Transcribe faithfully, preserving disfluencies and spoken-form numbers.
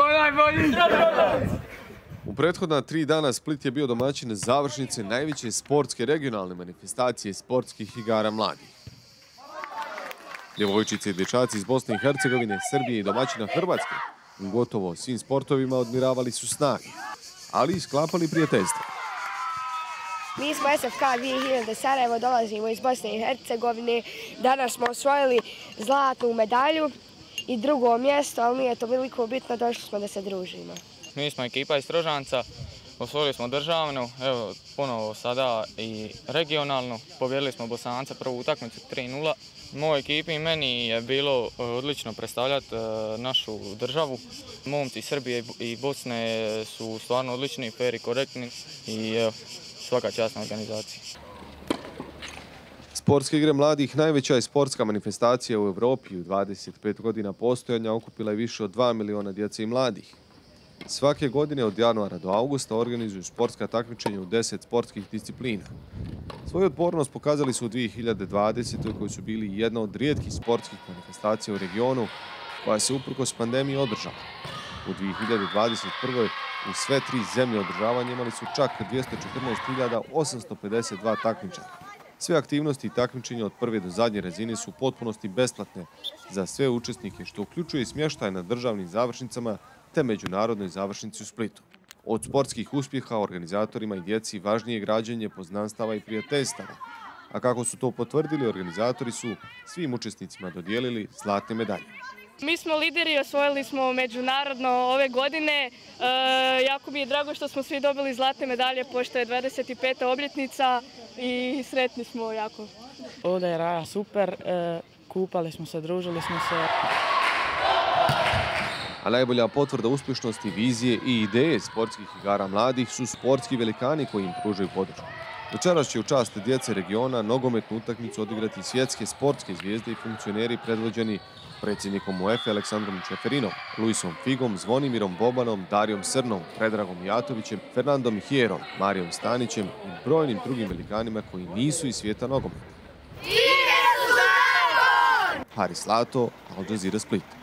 najbolji! U prethodna tri dana Split je bio domaćin završnice najveće sportske regionalne manifestacije sportskih igara mladih. Djevojčice i dječaci iz Bosne i Hercegovine, Srbije i domaćina Hrvatske u gotovo svim sportovima odmiravali su snage, ali i sklapali prijateljstva. Mi smo S F K dvije hiljade Sarajevo, dolazimo iz Bosne i Hercegovine. Danas smo osvojili zlatnu medalju i drugo mjesto, ali nije to veliko bitno, došli smo da se družimo. Mi smo ekipa iz Strožanca, osvojili smo državnu, evo ponovo sada i regionalnu. Pobjedili smo Bosance prvu utakmicu tri nula. Mojoj ekipi i meni je bilo odlično predstavljati našu državu. Momci iz Srbije i Bosne su stvarno odlični, fer i korektni i evo, svaka čast na organizaciji. Sportske igre mladih najveća je sportska manifestacija u Evropi. U dvadeset pet godina postojanja okupila je više od dva miliona djece i mladih. Svake godine od januara do augusta organizuju sportska takmičenja u deset sportskih disciplina. Svoju otpornost pokazali su u dvije hiljade dvadesetoj koji su bili jedna od rijetkih sportskih manifestacija u regionu koja se uprkos pandemiji održala. U dvije hiljade dvadeset prvoj u sve tri zemlje održavanja imali su čak dvjesto četrnaest hiljada osamsto pedeset dva takmičara. Sve aktivnosti i takmičenja od prve do zadnje razine su u potpunosti besplatne za sve učesnike, što uključuje i smještaj na državnim završnicama te međunarodnoj završnici u Splitu. Od sportskih uspjeha organizatorima i djeci važnije je građenje poznanstava i prijateljstava. A kako su to potvrdili, organizatori su svim učesnicima dodijelili zlatne medalje. Mi smo lideri, osvojili smo međunarodno ove godine. E, jako mi je drago što smo svi dobili zlatne medalje, pošto je dvadeset peta obljetnica i sretni smo jako. Ovdje je raja super, e, kupali smo se, družili smo se. A najbolja potvrda uspješnosti, vizije i ideje sportskih igara mladih su sportski velikani koji im pružaju podršku. Večeras će u čast djece regiona nogometnu utakmicu odigrati svjetske sportske zvijezde i funkcioneri predvođeni predsjednikom UEFA Aleksandrom Čeferinom, Luisom Figom, Zvonimirom Bobanom, Darijom Srnom, Predragom Jatovićem, Fernandom Hierom, Marijom Stanićem i brojnim drugim velikanima koji nisu iz svijeta nogometa. Haris Lato, Al Jazeera Split.